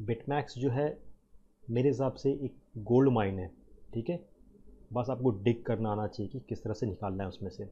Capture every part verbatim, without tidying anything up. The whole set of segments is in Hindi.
बिटमैक्स जो है मेरे हिसाब से एक गोल्ड माइन है, ठीक है। बस आपको डिग करना आना चाहिए कि किस तरह से निकालना है उसमें से।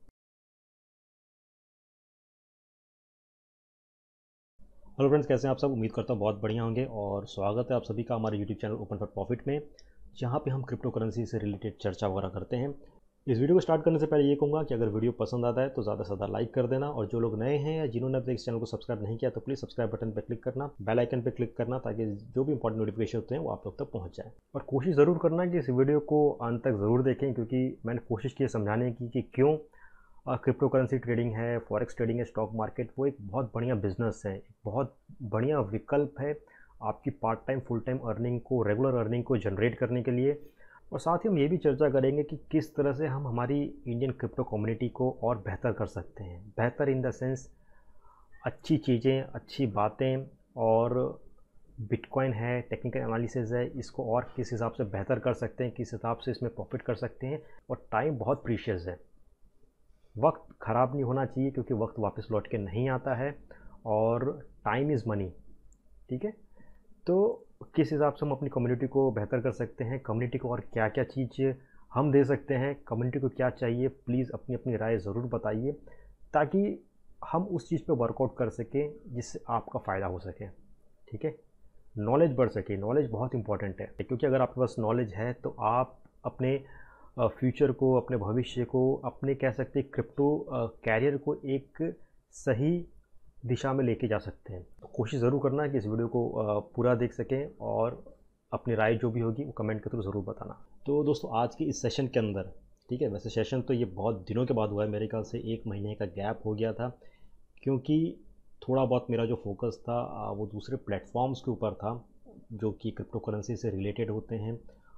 हेलो फ्रेंड्स, कैसे हैं आप सब? उम्मीद करता हूँ बहुत बढ़िया होंगे और स्वागत है आप सभी का हमारे YouTube channel open for profit में, जहाँ पे हम क्रिप्टो करेंसी से रिलेटेड चर्चा वगैरह करते हैं। इस वीडियो को स्टार्ट करने से पहले ये कहूँगा कि अगर वीडियो पसंद आता है तो ज़्यादा से ज़्यादा लाइक कर देना, और जो लोग नए हैं या जिन्होंने अब तक इस चैनल को सब्सक्राइब नहीं किया तो प्लीज़ सब्सक्राइब बटन पर क्लिक करना, बेल आइकन पर क्लिक करना, ताकि जो भी इंपॉर्टेंट नोटिफिकेशन होते हैं वो आप लोग तक पहुँच जाए। और कोशिश ज़रूर करना कि इस वीडियो को अंत तक ज़रूर देखें, क्योंकि मैंने कोशिश की है समझाने की कि क्यों क्रिप्टो करेंसी ट्रेडिंग है, फॉरेक्स ट्रेडिंग है, स्टॉक मार्केट वो एक बहुत बढ़िया बिजनेस है, एक बहुत बढ़िया विकल्प है आपकी part time full time earning को, रेगुलर अर्निंग को जनरेट करने के लिए। और साथ ही हम ये भी चर्चा करेंगे कि किस तरह से हम हमारी इंडियन क्रिप्टो कम्युनिटी को और बेहतर कर सकते हैं। बेहतर इन द सेंस अच्छी चीज़ें, अच्छी बातें, और बिटकॉइन है, टेक्निकल एनालिसिस है, इसको और किस हिसाब से बेहतर कर सकते हैं, किस हिसाब से इसमें प्रॉफिट कर सकते हैं। और टाइम बहुत प्रीशियस है, वक्त ख़राब नहीं होना चाहिए, क्योंकि वक्त वापस लौट के नहीं आता है, और टाइम इज़ मनी, ठीक है। तो किस हिसाब से हम अपनी कम्युनिटी को बेहतर कर सकते हैं, कम्युनिटी को और क्या क्या चीज़ हम दे सकते हैं, कम्युनिटी को क्या चाहिए, प्लीज़ अपनी अपनी राय ज़रूर बताइए, ताकि हम उस चीज़ पे वर्कआउट कर सकें जिससे आपका फ़ायदा हो सके, ठीक है। नॉलेज बढ़ सके, नॉलेज बहुत इंपॉर्टेंट है, क्योंकि अगर आपके पास नॉलेज है तो आप अपने फ्यूचर को, अपने भविष्य को, अपने कह सकते हैं क्रिप्टो कैरियर को एक सही दिशा में लेके जा सकते हैं। तो कोशिश ज़रूर करना कि इस वीडियो को पूरा देख सकें, और अपनी राय जो भी होगी वो कमेंट के थ्रू ज़रूर बताना। तो दोस्तों, आज के इस सेशन के अंदर, ठीक है, वैसे सेशन तो ये बहुत दिनों के बाद हुआ है, मेरे ख्याल से एक महीने का गैप हो गया था, क्योंकि थोड़ा बहुत मेरा जो फोकस था वो दूसरे प्लेटफॉर्म्स के ऊपर था, जो कि क्रिप्टो करेंसी से रिलेटेड होते हैं,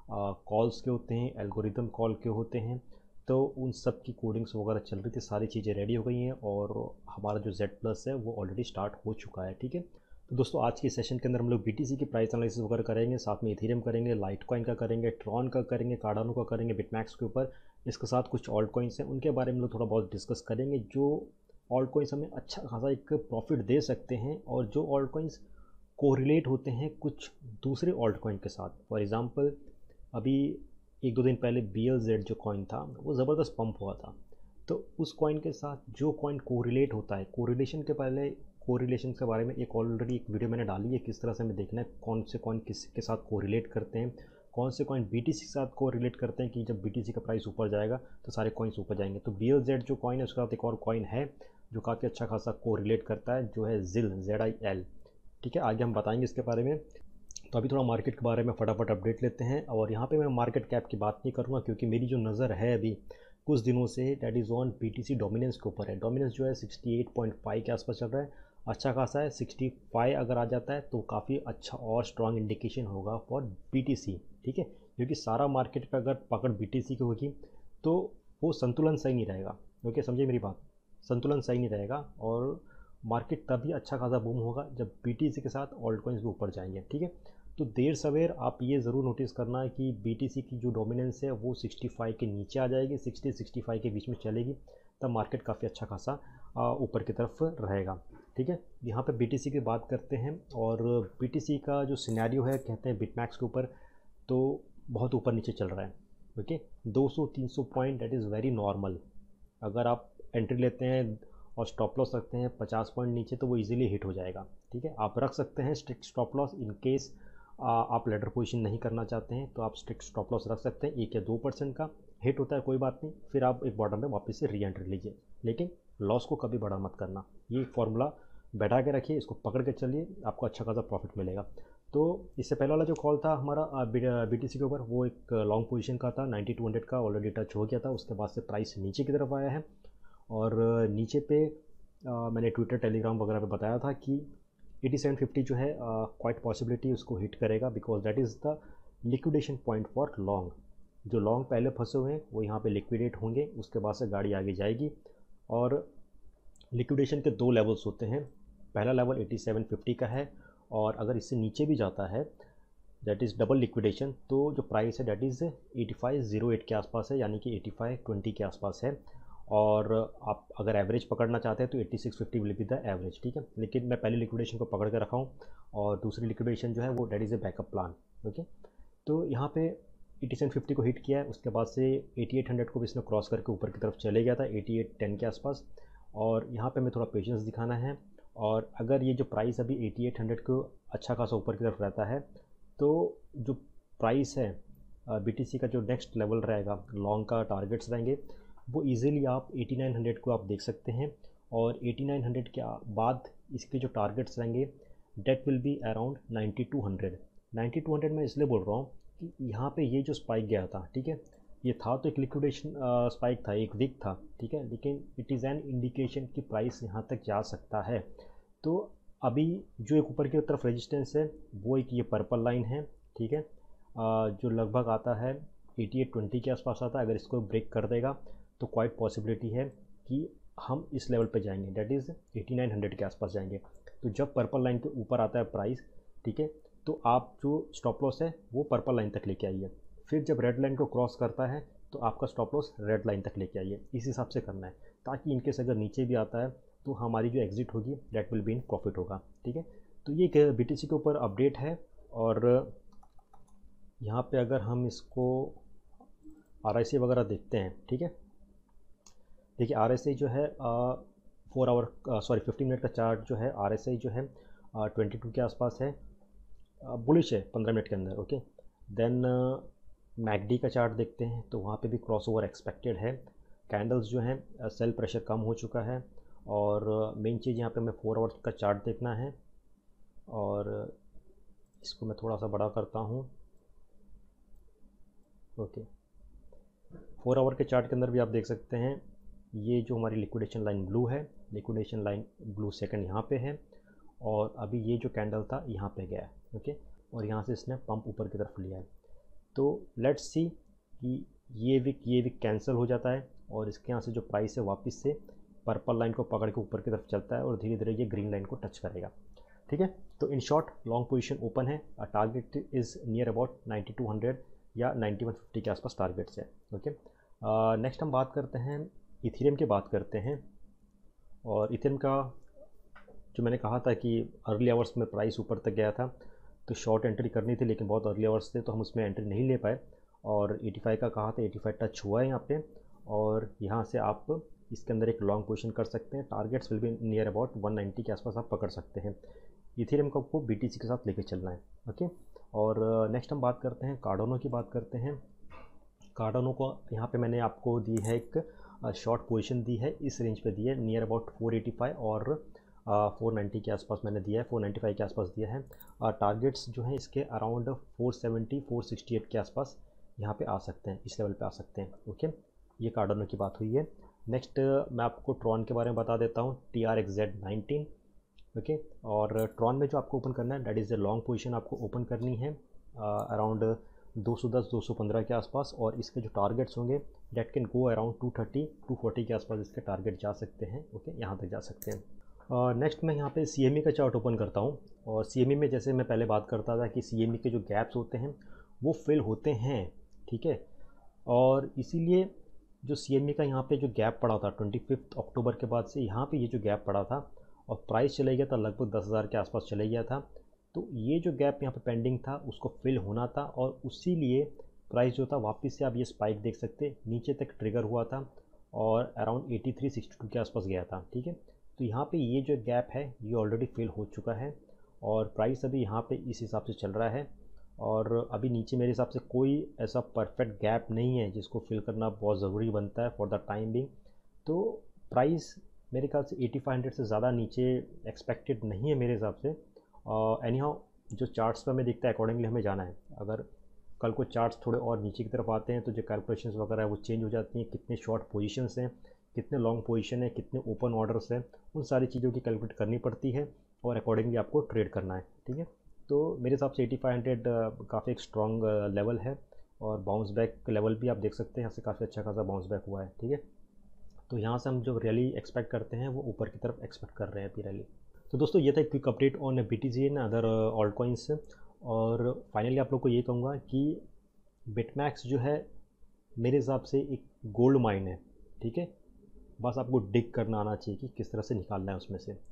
कॉल्स के होते हैं, एल्गोरिदम कॉल के होते हैं। तो उन सब की कोडिंग्स वगैरह चल रही थी, सारी चीज़ें रेडी हो गई हैं, और हमारा जो जेड प्लस है वो ऑलरेडी स्टार्ट हो चुका है, ठीक है। तो दोस्तों, आज की सेशन के अंदर हम लोग बीटीसी की प्राइस एनालिसिस वगैरह करेंगे, साथ में इथेरियम करेंगे, लाइटकॉइन का करेंगे, ट्रॉन का करेंगे, कार्डानो का करेंगे, बिटमैक्स के ऊपर। इसके साथ कुछ ऑल्ट कॉइन्स हैं, उनके बारे में लोग थोड़ा बहुत डिस्कस करेंगे, जो ऑल्ट कॉइन्स हमें अच्छा खासा एक प्रॉफिट दे सकते हैं, और जो ऑल्ट कॉइन्स कोरिलेट होते हैं कुछ दूसरे ऑल्ट कॉइन के साथ। फॉर एग्ज़ाम्पल, अभी एक दो दिन पहले बी एल जेड जो कॉइन था वो ज़बरदस्त पंप हुआ था, तो उस कॉइन के साथ जो कॉइन कोरिलेट होता है, कोरिलेशन के पहले कोरिलेशन के बारे में एक ऑलरेडी एक वीडियो मैंने डाली है, किस तरह से हमें देखना है कौन से कॉइन किस के साथ कोरिलेट करते हैं, कौन से कॉइन बीटीसी के साथ कोरिलेट करते हैं, कि जब बीटीसी का प्राइस ऊपर जाएगा तो सारे कॉइन्स ऊपर जाएंगे। तो बी एल जेड जो कॉइन है उसके साथ एक और कॉइन है जो काफ़ी अच्छा खासा कोरिलेट करता है, जो है जिल, जेड आई एल, ठीक है। आगे हम बताएंगे इसके बारे में। तो अभी थोड़ा मार्केट के बारे में फटाफट अपडेट लेते हैं, और यहाँ पे मैं मार्केट कैप की बात नहीं करूँगा, क्योंकि मेरी जो नज़र है अभी कुछ दिनों से that is on BTC dominance के ऊपर है। डोमिनेंस जो है सिक्सटी एट पॉइंट फाइव के आसपास चल रहा है, अच्छा खासा है। सिक्सटी फाइव अगर आ जाता है तो काफ़ी अच्छा और स्ट्रॉन्ग इंडिकेशन होगा फॉर बीटीसी, ठीक है। क्योंकि सारा मार्केट पे अगर पकड़ बीटीसी की होगी तो वो संतुलन सही नहीं रहेगा, ओके, समझिए मेरी बात, संतुलन सही नहीं रहेगा, और मार्केट तभी अच्छा खासा बूम होगा जब बीटीसी के साथ ऑल्ट कॉइन्स भी ऊपर जाएंगे, ठीक है। तो देर सवेर आप ये ज़रूर नोटिस करना है कि बीटीसी की जो डोमिनेंस है वो सिक्सटी फाइव के नीचे आ जाएगी, सिक्सटी सिक्सटी फाइव के बीच में चलेगी, तब मार्केट काफ़ी अच्छा खासा ऊपर की तरफ रहेगा, ठीक है। यहाँ पे बीटीसी की बात करते हैं, और बीटीसी का जो सिनेरियो है कहते हैं बिटमैक्स के ऊपर, तो बहुत ऊपर नीचे चल रहा है, ओके। दो सौ तीन सौ point that is very normal. अगर आप एंट्री लेते हैं और स्टॉप लॉस रखते हैं पचास पॉइंट नीचे तो वो इजीली हिट हो जाएगा, ठीक है। आप रख सकते हैं strict stop loss, in case आप लेडर पोजीशन नहीं करना चाहते हैं तो आप स्ट्रिक्ट स्टॉप लॉस रख सकते हैं। एक या दो परसेंट का हिट होता है कोई बात नहीं, फिर आप एक बॉटम में वापस से री एंट्री लीजिए, लेकिन लॉस को कभी बड़ा मत करना। ये फॉर्मूला बैठा के रखिए, इसको पकड़ के चलिए, आपको अच्छा खासा प्रॉफिट मिलेगा। तो इससे पहले वाला जो कॉल था हमारा बीटीसी के ऊपर, वो एक लॉन्ग पोजीशन का था, नाइन्टी टू हंड्रेड का ऑलरेडी टच हो गया था। उसके बाद से प्राइस नीचे की तरफ आया है, और नीचे पे आ, मैंने ट्विटर टेलीग्राम वगैरह पे बताया था कि एटी सेवन फिफ्टी जो है क्वाइट पॉसिबिलिटी उसको हिट करेगा, because that is the liquidation point for long. जो लॉन्ग पहले फंसे हुए हैं वो यहाँ पे लिक्विडेट होंगे, उसके बाद से गाड़ी आगे जाएगी। और लिक्विडेशन के दो लेवल्स होते हैं, पहला लेवल एटी सेवन फिफ्टी का है, और अगर इससे नीचे भी जाता है दैट इज़ डबल लिक्विडेशन, तो जो प्राइस है that is eighty five zero eight के आसपास है, यानी कि एटी फाइव ट्वेंटी के आसपास है। और आप अगर एवरेज पकड़ना चाहते हैं तो eighty six fifty will be the average, ठीक है। लेकिन मैं पहली लिक्विडेशन को पकड़ के रखा हूँ और दूसरी लिक्विडेशन जो है वो that is a backup plan, okay. तो यहाँ पे एटी सेवन फिफ्टी को हिट किया है, उसके बाद से एटी एट हंड्रेड को भी इसने क्रॉस करके ऊपर की तरफ चले गया था एटी एट टेन के आसपास, और यहाँ पे मैं थोड़ा पेशेंस दिखाना है। और अगर ये जो प्राइस अभी एटी एट हंड्रेड को अच्छा खासा ऊपर की तरफ रहता है तो जो प्राइस है बीटीसी का जो नेक्स्ट लेवल रहेगा, लॉन्ग का टारगेट्स रहेंगे वो इजीली आप एटी नाइन हंड्रेड को आप देख सकते हैं। और एटी नाइन हंड्रेड के बाद इसके जो टारगेट्स रहेंगे that will be around ninety two hundred. Ninety two hundred मैं इसलिए बोल रहा हूँ कि यहाँ पे ये जो स्पाइक गया था, ठीक है, ये था तो एक लिक्विडेशन स्पाइक था, एक वीक था, ठीक है, लेकिन इट इज़ एन इंडिकेशन कि प्राइस यहाँ तक जा सकता है। तो अभी जो एक ऊपर की तरफ रेजिस्टेंस है वो एक ये पर्पल लाइन है, ठीक है, आ, जो लगभग आता है एटी एट ट्वेंटी के आसपास आता है। अगर इसको ब्रेक कर देगा तो क्वाइट पॉसिबिलिटी है कि हम इस लेवल पे जाएंगे, that is eighty nine hundred के आसपास जाएंगे। तो जब पर्पल लाइन के ऊपर आता है प्राइस, ठीक है, तो आप जो स्टॉप लॉस है वो पर्पल लाइन तक लेके आइए। फिर जब रेड लाइन को क्रॉस करता है तो आपका स्टॉप लॉस रेड लाइन तक लेके आइए, इस हिसाब से करना है, ताकि इनकेस अगर नीचे भी आता है तो हमारी जो एग्जिट होगी that will be in profit होगा, ठीक है। तो ये बीटीसी के ऊपर अपडेट है। और यहाँ पे अगर हम इसको आरएसआई वगैरह देखते हैं, ठीक है, देखिए आरएसआई जो है four hour sorry fifteen minute का चार्ट जो है, आरएसआई जो है ट्वेंटी टू के आसपास है, बुलिश है पंद्रह मिनट के अंदर, ओके। देन मैकडी का चार्ट देखते हैं तो वहाँ पे भी क्रॉस ओवर एक्सपेक्टेड है। कैंडल्स जो हैं सेल प्रेशर कम हो चुका है। और मेन चीज़ यहाँ पे मैं फोर आवर्स का चार्ट देखना है, और इसको मैं थोड़ा सा बड़ा करता हूँ, ओके। फोर आवर के चार्ट के अंदर भी आप देख सकते हैं ये जो हमारी लिक्विडेशन लाइन ब्लू है, लिक्विडेशन लाइन ब्लू सेकंड यहाँ पे है, और अभी ये जो कैंडल था यहाँ पे गया है, ओके, और यहाँ से इसने पंप ऊपर की तरफ लिया है। तो लेट्स सी कि ये वीक ये वीक कैंसिल हो जाता है और इसके यहाँ से जो प्राइस है वापस से पर्पल लाइन को पकड़ के ऊपर की तरफ चलता है और धीरे धीरे ये ग्रीन लाइन को टच करेगा, ठीक है। तो in short long position open है, target is near about ninety two hundred या नाइन्टी वन फिफ्टी के आसपास टारगेट्स है, ओके। नेक्स्ट हम बात करते हैं इथेरियम की बात करते हैं। और इथेरियम का जो मैंने कहा था कि अर्ली आवर्स में प्राइस ऊपर तक गया था तो शॉर्ट एंट्री करनी थी, लेकिन बहुत अर्ली आवर्स थे तो हम उसमें एंट्री नहीं ले पाए। और पचासी का कहा था, पचासी टच हुआ है यहाँ पे, और यहाँ से आप इसके अंदर एक लॉन्ग पोजीशन कर सकते हैं। Targets will be near about one ninety के आसपास आप पकड़ सकते हैं। इथेरियम को आपको बीटीसी के साथ लेके चलना है, ओके। और नेक्स्ट हम बात करते हैं कार्डानो की बात करते हैं। कार्डानो को यहाँ पे मैंने आपको दी है एक शॉर्ट पोजीशन दी है, इस रेंज पे दी है near about four eighty five और फोर नाइन्टी के आसपास मैंने दिया है, फोर नाइन्टी फाइव के आसपास दिया है। टारगेट्स जो हैं इसके around four seventy four sixty eight के आसपास यहाँ पे आ सकते हैं, इस लेवल पे आ सकते हैं, ओके। ये कार्डानो की बात हुई है। नेक्स्ट मैं आपको ट्रॉन के बारे में बता देता हूँ, T R X Z nineteen, okay. और ट्रॉन में जो आपको ओपन करना है that is a long position आपको ओपन करनी है अराउंड दो सौ दस दो सौ पंद्रह के आसपास, और इसके जो टारगेट्स होंगे that can go around two thirty two forty के आसपास इसके टारगेट जा सकते हैं, ओके, यहाँ तक जा सकते हैं। नेक्स्ट मैं यहाँ पे सी एम ई का चार्ट ओपन करता हूँ। और सी एम ई में जैसे मैं पहले बात करता था कि सी एम ई के जो गैप्स होते हैं वो फिल होते हैं, ठीक है। और इसीलिए जो सी एम ई का यहाँ पे जो गैप पड़ा था ट्वेंटी फिफ्थ अक्टूबर के बाद से, यहाँ पे ये जो गैप पड़ा था और प्राइस चले गया था लगभग दस हज़ार के आसपास चले गया था, तो ये जो गैप यहाँ पे पेंडिंग था उसको फिल होना था, और उसी लिए प्राइस जो था वापस से आप ये स्पाइक देख सकते नीचे तक ट्रिगर हुआ था और around eighty three sixty two के आसपास गया था, ठीक है। तो यहाँ पे ये जो गैप है ये ऑलरेडी फिल हो चुका है और प्राइस अभी यहाँ पे इस हिसाब से चल रहा है। और अभी नीचे मेरे हिसाब से कोई ऐसा परफेक्ट गैप नहीं है जिसको फिल करना बहुत ज़रूरी बनता है फॉर द टाइम बिंग। तो प्राइस मेरे ख्याल से एटी फाइव हंड्रेड से ज़्यादा नीचे एक्सपेक्टेड नहीं है मेरे हिसाब से। एनी हाउ जो चार्ट्स पर हमें दिखता है अकॉर्डिंगली हमें जाना है। अगर कल को चार्ट्स थोड़े और नीचे की तरफ आते हैं तो जो कैलकुलेशंस वगैरह है वो चेंज हो जाती हैं, कितने शॉर्ट पोजीशंस हैं, कितने लॉन्ग पोजीशन है, कितने ओपन ऑर्डर्स हैं, उन सारी चीज़ों की कैलकुलेट करनी पड़ती है और अकॉर्डिंगली आपको ट्रेड करना है, ठीक है। तो मेरे हिसाब से एटी फाइव हंड्रेड काफ़ी एक स्ट्रॉन्ग लेवल है और बाउंस बैक लेवल भी आप देख सकते हैं, यहाँ से काफ़ी अच्छा खासा बाउंस बैक हुआ है, ठीक है। तो यहाँ से हम जो रैली एक्सपेक्ट करते हैं वो ऊपर की तरफ एक्सपेक्ट कर रहे हैं अभी रैली। तो दोस्तों ये था एक quick update on B T C and other alt coins. और फाइनली आप लोग को ये कहूँगा कि बिटमैक्स जो है मेरे हिसाब से एक गोल्ड माइन है, ठीक है। बस आपको डिग करना आना चाहिए कि किस तरह से निकालना है उसमें से।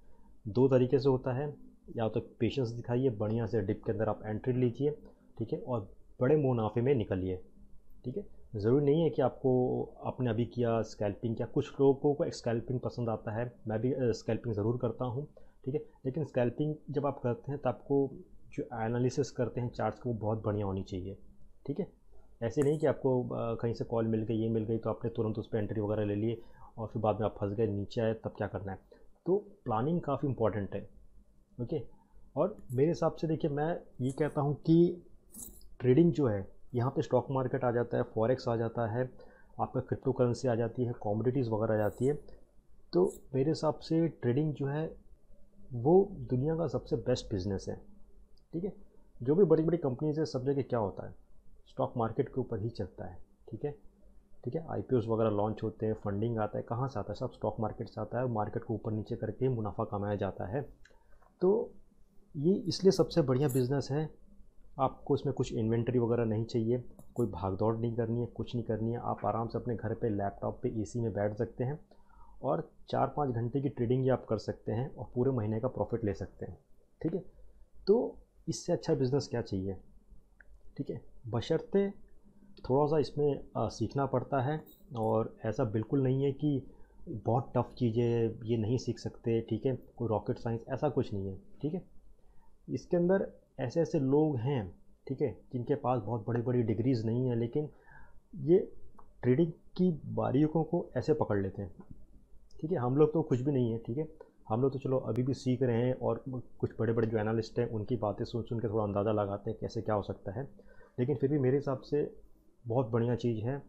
दो तरीके से होता है, या तो पेशेंस दिखाइए, बढ़िया से डिप के अंदर आप एंट्री लीजिए, ठीक है, और बड़े मुनाफे में निकलिए, ठीक है। ज़रूरी नहीं है कि आपको, आपने अभी किया स्कैल्पिंग किया, कुछ लोगों को स्कैल्पिंग पसंद आता है, मैं भी स्कैल्पिंग ज़रूर करता हूँ, ठीक है। लेकिन स्कैल्पिंग जब आप करते हैं तो आपको जो एनालिसिस करते हैं चार्ट्स को, वो बहुत बढ़िया होनी चाहिए, ठीक है। ऐसे नहीं कि आपको अ, कहीं से कॉल मिल गई, ये मिल गई, तो आपने तुरंत उस पर एंट्री वगैरह ले लिए और फिर बाद में आप फंस गए, नीचे आए, तब क्या करना है। तो प्लानिंग काफ़ी इंपॉर्टेंट है, ओके। और मेरे हिसाब से देखिए, मैं ये कहता हूँ कि ट्रेडिंग जो है, यहाँ पे स्टॉक मार्केट आ जाता है, फॉरेक्स आ जाता है, आपका क्रिप्टो करेंसी आ जाती है, कॉमोडिटीज़ वगैरह आ जाती है। तो मेरे हिसाब से ट्रेडिंग जो है वो दुनिया का सबसे बेस्ट बिजनेस है, ठीक है। जो भी बड़ी बड़ी कंपनीज है, सब जगह क्या होता है, स्टॉक मार्केट के ऊपर ही चलता है, ठीक है, ठीक है। आईपीओस वगैरह लॉन्च होते हैं, फंडिंग आता है, कहाँ से आता है, सब स्टॉक मार्केट से आता है, मार्केट को ऊपर नीचे करके मुनाफा कमाया जाता है। तो ये इसलिए सबसे बढ़िया बिजनेस है। आपको इसमें कुछ इन्वेंटरी वगैरह नहीं चाहिए, कोई भाग दौड़ नहीं करनी है, कुछ नहीं करनी है। आप आराम से अपने घर पे लैपटॉप पे एसी में बैठ सकते हैं और चार पाँच घंटे की ट्रेडिंग ये आप कर सकते हैं और पूरे महीने का प्रॉफिट ले सकते हैं, ठीक है। तो इससे अच्छा बिज़नेस क्या चाहिए, ठीक है। बशर्ते थोड़ा सा इसमें आ, सीखना पड़ता है, और ऐसा बिल्कुल नहीं है कि बहुत टफ़ चीज़ें ये नहीं सीख सकते, ठीक है, कोई रॉकेट साइंस ऐसा कुछ नहीं है, ठीक है। इसके अंदर ऐसे ऐसे लोग हैं, ठीक है, जिनके पास बहुत बड़ी बड़ी डिग्रीज़ नहीं है, लेकिन ये ट्रेडिंग की बारीकों को ऐसे पकड़ लेते हैं, ठीक है। हम लोग तो कुछ भी नहीं है, ठीक है, हम लोग तो चलो अभी भी सीख रहे हैं, और कुछ बड़े बड़े जो एनालिस्ट हैं उनकी बातें सुन सुन के थोड़ा अंदाज़ा लगाते हैं कैसे क्या हो सकता है। लेकिन फिर भी मेरे हिसाब से बहुत बढ़िया चीज़ है,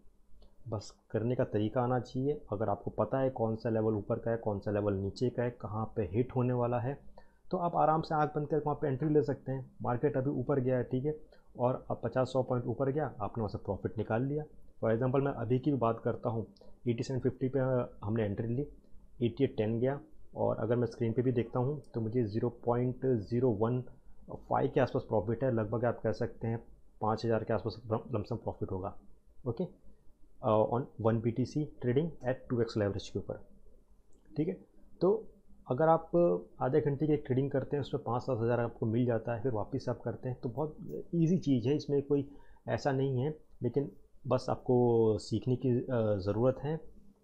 बस करने का तरीका आना चाहिए। अगर आपको पता है कौन सा लेवल ऊपर का है, कौन सा लेवल नीचे का है, कहाँ पे हिट होने वाला है, तो आप आराम से आँख बंद करके वहाँ पे एंट्री ले सकते हैं। मार्केट अभी ऊपर गया है, ठीक है, और अब पचास सौ पॉइंट ऊपर गया, आपने वहाँ से प्रॉफिट निकाल लिया। फॉर एग्जांपल मैं अभी की बात करता हूँ, एटी सेवन फिफ्टी पे हमने एंट्री ली, एटी एट टेन गया, और अगर मैं स्क्रीन पे भी देखता हूँ तो मुझे zero point zero one five के आसपास प्रॉफिट है। लगभग आप कह सकते हैं पाँच हज़ार के आसपास लमसम प्रॉफिट होगा, okay, on one B T C trading at two X leverage के ऊपर, ठीक है। तो अगर आप आधे घंटे की एक ट्रेडिंग करते हैं, उसमें पाँच सात हज़ार आपको मिल जाता है, फिर वापस आप करते हैं, तो बहुत ईजी चीज़ है, इसमें कोई ऐसा नहीं है। लेकिन बस आपको सीखने की ज़रूरत है।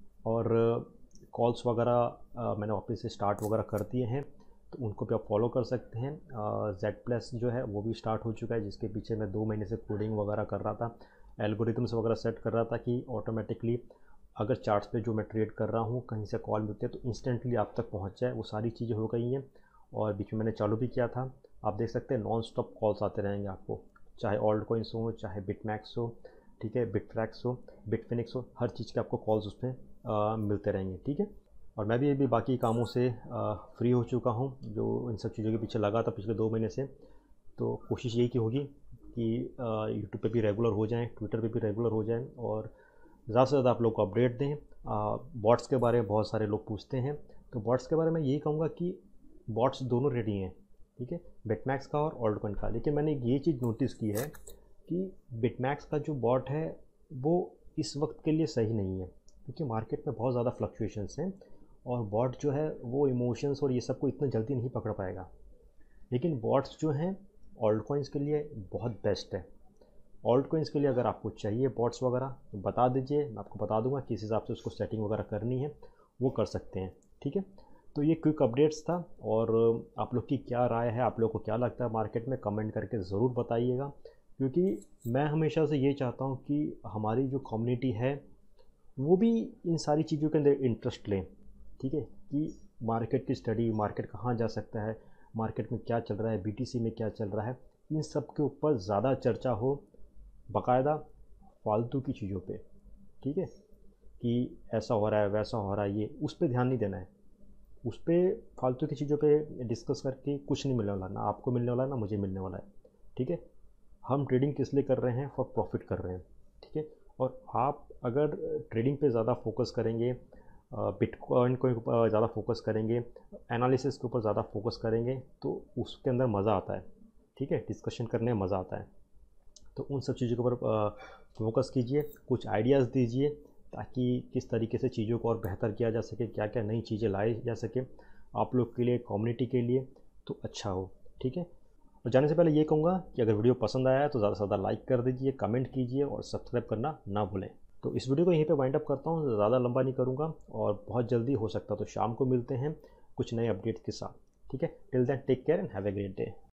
और कॉल्स वगैरह मैंने वापस से स्टार्ट वगैरह कर दिए हैं, तो उनको भी आप फॉलो कर सकते हैं। जेड प्लस जो है वो भी स्टार्ट हो चुका है, जिसके पीछे मैं दो महीने से कोडिंग वगैरह कर रहा था, एल्गोरिथम्स वगैरह सेट कर रहा था कि ऑटोमेटिकली अगर चार्ट्स पे जो मैं ट्रेड कर रहा हूँ कहीं से कॉल मिलती है तो इंस्टेंटली आप तक पहुँच जाए, वो सारी चीज़ें हो गई हैं। और बीच में मैंने चालू भी किया था, आप देख सकते हैं नॉन स्टॉप कॉल्स आते रहेंगे आपको, चाहे ऑल्ट कॉइन्स हो, चाहे बिटमैक्स हो, ठीक है, बिटफ्रैक्स हो, बिटफिनिक्स हो, हर चीज़ के आपको कॉल्स उसमें मिलते रहेंगे, ठीक है। और मैं भी अभी बाकी कामों से फ्री हो चुका हूँ, जो इन सब चीज़ों के पीछे लगा था पिछले दो महीने से। तो कोशिश यही की होगी कि यूट्यूब पे भी रेगुलर हो जाएं, ट्विटर पे भी रेगुलर हो जाएं, और ज़्यादा से ज़्यादा आप लोग को अपडेट दें। बॉट्स के बारे में बहुत सारे लोग पूछते हैं, तो बॉट्स के बारे में यही कहूँगा कि बॉट्स दोनों रेडी हैं, ठीक है, बिटमैक्स का और ऑल्टकॉइन का। लेकिन मैंने ये चीज़ नोटिस की है कि बिटमैक्स का जो बॉट है वो इस वक्त के लिए सही नहीं है, क्योंकि मार्केट में बहुत ज़्यादा फ्लक्चुएशंस हैं, और बॉट जो है वो इमोशंस और ये सब को इतना जल्दी नहीं पकड़ पाएगा। लेकिन बॉट्स जो हैं ऑल्ट कॉइन्स के लिए बहुत बेस्ट है। ऑल्ट कॉइन्स के लिए अगर आपको चाहिए बॉट्स वगैरह तो बता दीजिए, मैं आपको बता दूंगा किस हिसाब से उसको सेटिंग वगैरह करनी है, वो कर सकते हैं, ठीक है। तो ये क्विक अपडेट्स था, और आप लोग की क्या राय है, आप लोग को क्या लगता है मार्केट में, कमेंट करके ज़रूर बताइएगा। क्योंकि मैं हमेशा से ये चाहता हूँ कि हमारी जो कम्युनिटी है वो भी इन सारी चीज़ों के अंदर इंटरेस्ट लें, ठीक है, कि मार्केट की स्टडी, मार्केट कहाँ जा सकता है, मार्केट में क्या चल रहा है, बीटीसी में क्या चल रहा है, इन सब के ऊपर ज़्यादा चर्चा हो, बाकायदा फालतू की चीज़ों पे, ठीक है, कि ऐसा हो रहा है वैसा हो रहा है, ये उस पर ध्यान नहीं देना है। उस पर फालतू की चीज़ों पे डिस्कस करके कुछ नहीं मिलने वाला, ना आपको मिलने वाला है ना मुझे मिलने वाला है, ठीक है। हम ट्रेडिंग किस लिए कर रहे हैं, फॉर प्रॉफिट कर रहे हैं, ठीक है। और आप अगर ट्रेडिंग पे ज़्यादा फोकस करेंगे, बिटकॉइन को ज़्यादा फोकस करेंगे, एनालिसिस के ऊपर ज़्यादा फोकस करेंगे, तो उसके अंदर मज़ा आता है, ठीक है, डिस्कशन करने में मज़ा आता है। तो उन सब चीज़ों के ऊपर फोकस कीजिए, कुछ आइडियाज़ दीजिए, ताकि किस तरीके से चीज़ों को और बेहतर किया जा सके, क्या क्या नई चीज़ें लाई जा सके आप लोग के लिए, कम्युनिटी के लिए, तो अच्छा हो। ठीक है, और जाने से पहले ये कहूँगा कि अगर वीडियो पसंद आया है तो ज़्यादा से ज़्यादा लाइक कर दीजिए, कमेंट कीजिए और सब्सक्राइब करना ना भूलें। तो इस वीडियो को यहीं पे वाइंड अप करता हूँ, ज़्यादा लंबा नहीं करूँगा, और बहुत जल्दी हो सकता तो शाम को मिलते हैं कुछ नए अपडेट के साथ। ठीक है, till then take care and have a great day.